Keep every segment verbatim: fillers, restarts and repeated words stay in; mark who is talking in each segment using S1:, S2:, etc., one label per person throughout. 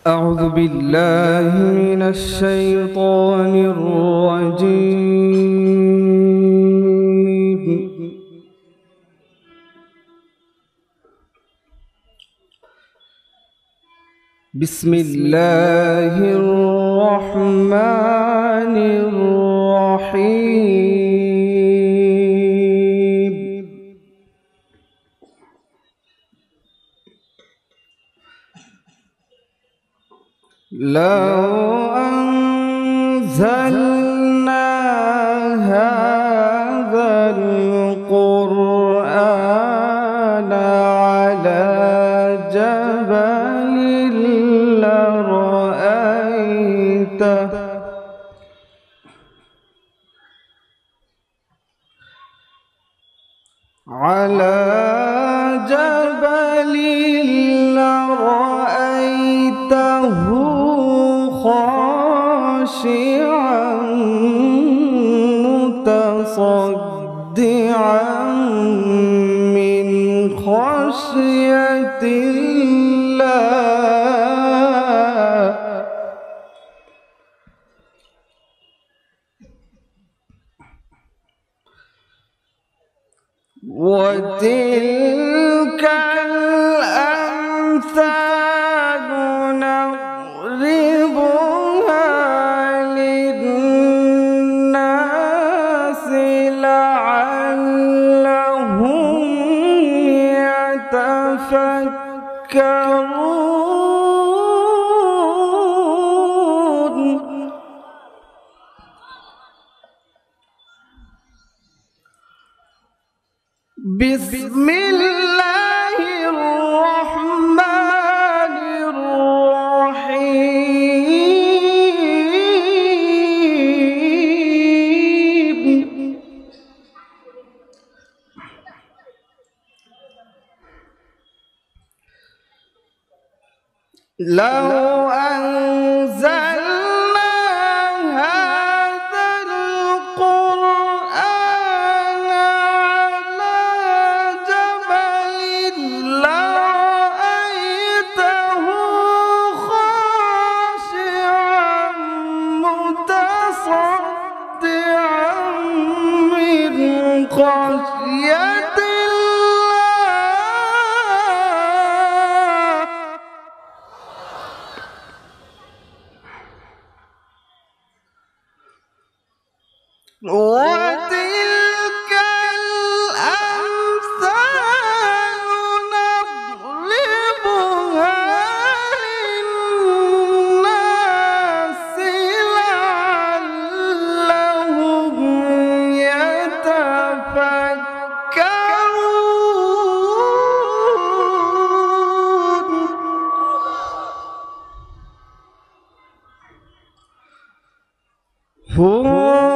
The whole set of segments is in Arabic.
S1: أعوذ بالله من الشيطان الرجيم. بسم الله الرحمن الرحيم. لو أنزلنا هذا القرآن على جبل لرأيته على جبل لرأيته خاشعا متصدعا من خشية الله. وتلك الأمثال نضربها للناس لعلهم يتفكرون. بسم الله الرحمن الرحيم. لو أنزلنا هذا القرآن على جبل لرأيته خاشعا متصدعا من خشية وتلك الأمثال نضربها للناس لعلهم يتفكرون. هو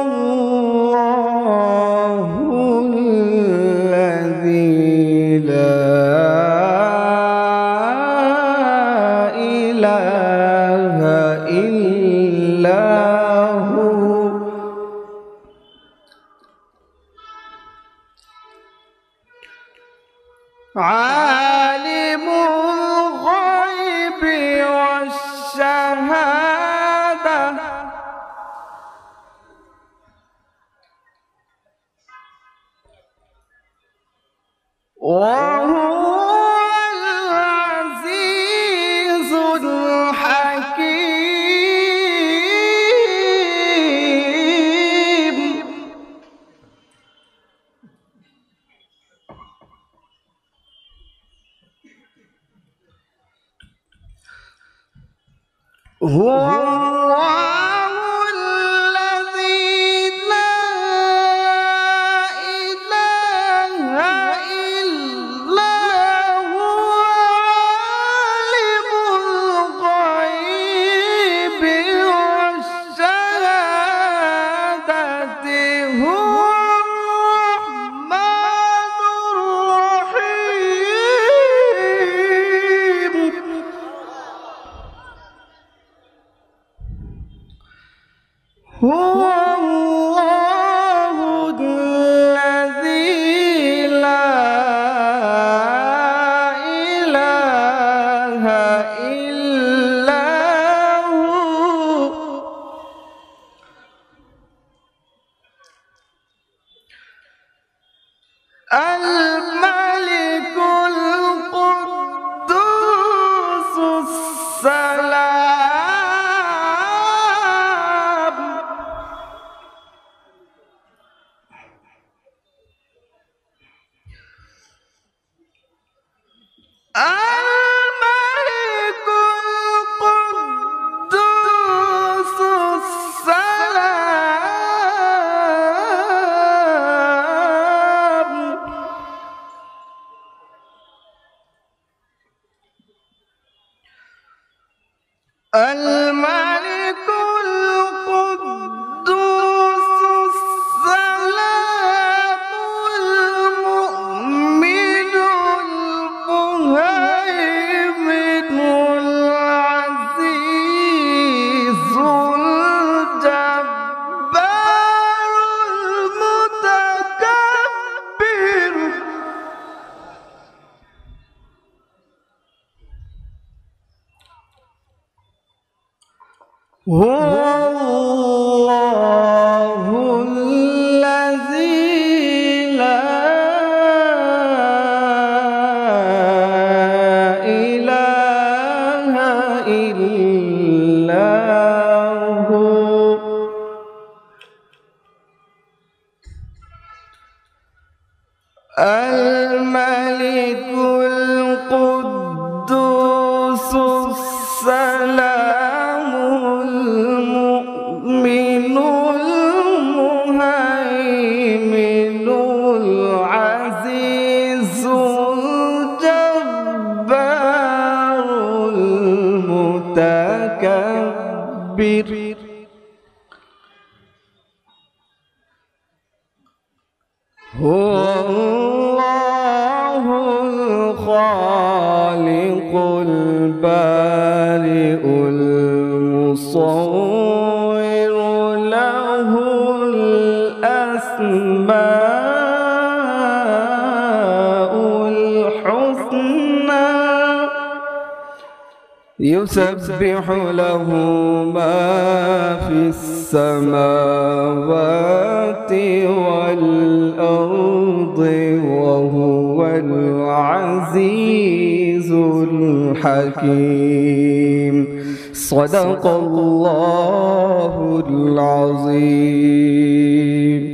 S1: عالم الغيب والشهادة وهو العزيز الحكيم. هو الله الذي لا إله إلا هو عالم الغيب والشهادة هو الرحمن الرحيم. هو الله الذي لا إله إلا السلام الملك القدوس السلام الملك القدوس السلام المؤمن المهيمن العزيز الجبار المتكبر هو الله الذي لا إله إلا هو الملك القدوس السلام المؤمن المهيمن العزيز الجبار المتكبر هو الله الخالق البارئ المصور له الأسماء الحسنى يسبح له ما في السماوات والأرض وهو العزيز الحكيم. صدق الله العظيم.